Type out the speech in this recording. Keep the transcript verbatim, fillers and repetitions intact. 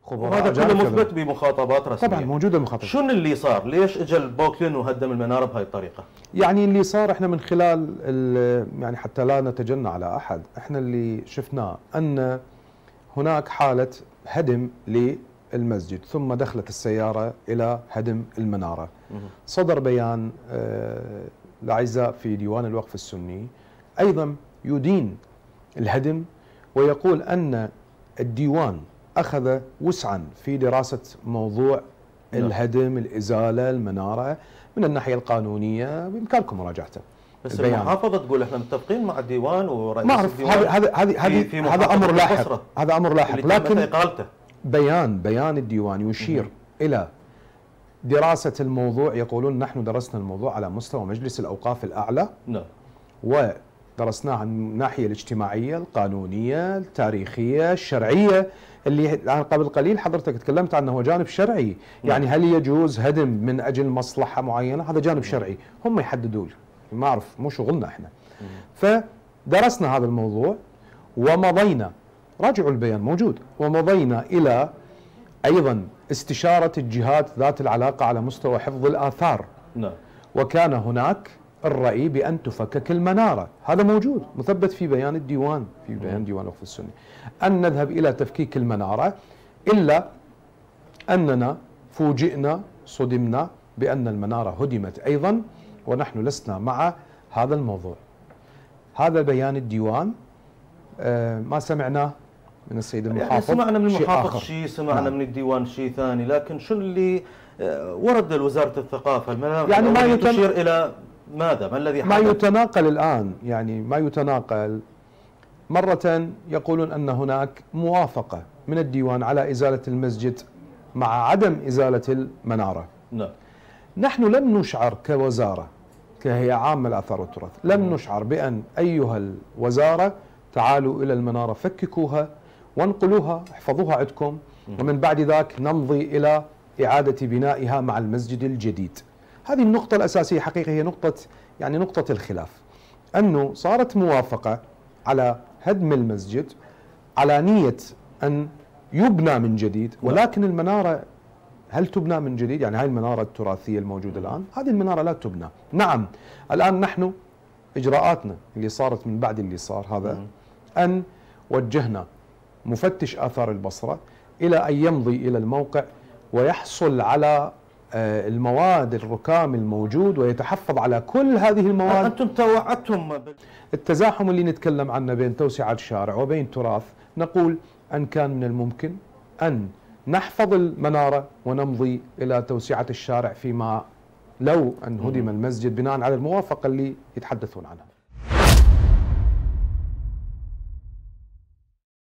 خبراء. وهذا كله مثبت بمخاطبات رسميه. طبعا موجوده المخاطبات. شنو اللي صار؟ ليش اجى البوكلين وهدم المناره بهاي الطريقه؟ يعني اللي صار احنا من خلال يعني حتى لا نتجنى على احد، احنا اللي شفناه ان هناك حاله هدم للمسجد ثم دخلت السياره الى هدم المناره. صدر بيان الاعزاء في ديوان الوقف السني ايضا يدين الهدم ويقول ان الديوان اخذ وسعا في دراسه موضوع الهدم، الازاله، المناره من الناحيه القانونيه، بامكانكم مراجعته. بس المحافظه تقول احنا متفقين مع الديوان ورئيس ما اعرف، هذا هذا هذه هذا امر لاحق، هذا امر لاحق، لكن اقالته بيان بيان الديوان يشير م- الى دراسه الموضوع. يقولون نحن درسنا الموضوع على مستوى مجلس الاوقاف الاعلى. نعم. ودرسناه عن الناحيه الاجتماعيه، القانونيه، التاريخيه، الشرعيه، اللي قبل قليل حضرتك تكلمت عنه هو جانب شرعي. يعني هل يجوز هدم من اجل مصلحه معينه؟ هذا جانب شرعي، هم يحددوا، ما اعرف، مو شغلنا احنا. فدرسنا هذا الموضوع ومضينا، راجعوا البيان موجود، ومضينا الى ايضا استشاره الجهات ذات العلاقه على مستوى حفظ الاثار. نعم. وكان هناك الرأي بأن تفكك المنارة، هذا موجود مثبت في بيان الديوان، في بيان ديوان الوقف السني، أن نذهب إلى تفكيك المنارة، إلا أننا فوجئنا صدمنا بأن المنارة هدمت أيضا، ونحن لسنا مع هذا الموضوع. هذا بيان الديوان، آه ما سمعناه من السيد المحافظ. يعني سمعنا من المحافظ شيء، سمعنا نعم. من الديوان شيء ثاني، لكن شو اللي ورد وزارة الثقافة؟ يعني ما يتم... تشير إلى ماذا؟ ما الذي حدث؟ ما يتناقل الآن، يعني ما يتناقل، مرة يقولون أن هناك موافقة من الديوان على إزالة المسجد مع عدم إزالة المنارة. نعم. نحن لم نشعر كوزارة، كهيئة عامة للآثار والتراث، لم نشعر بأن أيها الوزارة تعالوا إلى المنارة فككوها وانقلوها، احفظوها عندكم، ومن بعد ذاك نمضي إلى إعادة بنائها مع المسجد الجديد. هذه النقطة الأساسية حقيقة، هي نقطة يعني نقطة الخلاف، أنه صارت موافقة على هدم المسجد على نية أن يبنى من جديد، ولكن المنارة هل تبنى من جديد؟ يعني هاي المنارة التراثية الموجودة الآن، هذه المنارة لا تبنى. نعم، الآن نحن إجراءاتنا اللي صارت من بعد اللي صار هذا أن وجهنا مفتش آثار البصرة إلى أن يمضي إلى الموقع ويحصل على المواد الركام الموجود ويتحفظ على كل هذه المواد. أنتم توعدتم التزاحم اللي نتكلم عنه بين توسعة الشارع وبين تراث، نقول أن كان من الممكن أن نحفظ المنارة ونمضي إلى توسعة الشارع فيما لو أن هدم المسجد بناء على الموافقة اللي يتحدثون عنها.